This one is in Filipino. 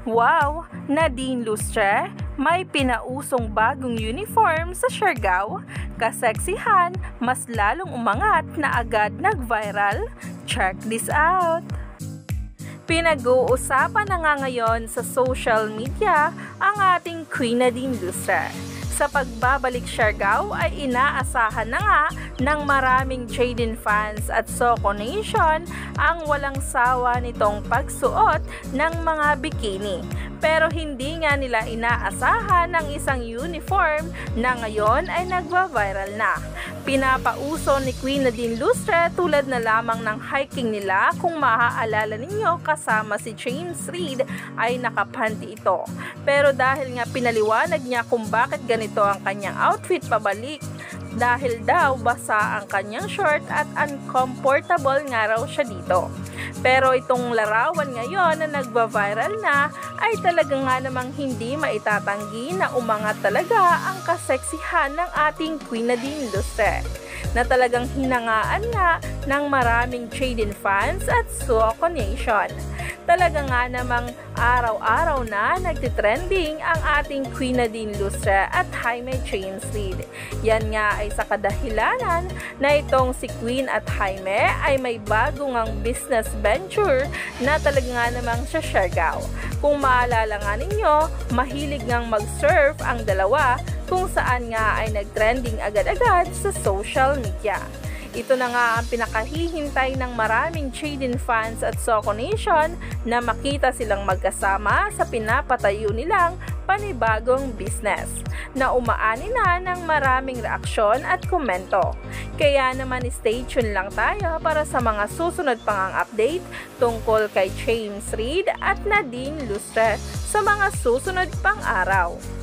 Wow! Nadine Lustre, may pinausong bagong uniform sa Siargao. Kaseksihan, mas lalong umangat na agad nag-viral. Check this out! Pinag-uusapan na nga ngayon sa social media ang ating Queen Nadine Lustre. Sa pagbabalik Siargao ay inaasahan na nga ng maraming Jaden fans at Soco Nation ang walang sawa nitong pagsuot ng mga bikini. Pero hindi nga nila inaasahan ng isang uniform na ngayon ay nagva-viral na. Pinapauso ni Queen Nadine Lustre tulad na lamang ng hiking nila, kung maaalala ninyo kasama si James Reid ay nakapanty ito. Pero dahil nga pinaliwanag niya kung bakit ganito ang kanyang outfit pabalik, dahil daw basa ang kanyang short at uncomfortable nga raw siya dito. Pero itong larawan ngayon na nagva-viral na ay talaga nga namang hindi maitatanggi na umangat talaga ang kaseksihan ng ating Queen Nadine Lustre, na talagang hinangaan nga ng maraming Jaden fans at Soco Nation. Talaga nga namang araw-araw na nagtitrending ang ating Queen Nadine Lustre at Jaime James Reid. Yan nga ay sa kadahilanan na itong si Queen at Jaime ay may bagong ang business venture na talaga nga namang sa Siargao. Kung maalala nga ninyo, mahilig ngang mag-surf ang dalawa, kung saan nga ay nagtrending agad-agad sa social media. Ito na nga ang pinakahihintay ng maraming Jaden fans at Soco Nation na makita silang magkasama sa pinapatayo nilang panibagong business, na umaani na ng maraming reaksyon at komento. Kaya naman stay tuned lang tayo para sa mga susunod pang update tungkol kay James Reid at Nadine Lustre sa mga susunod pang araw.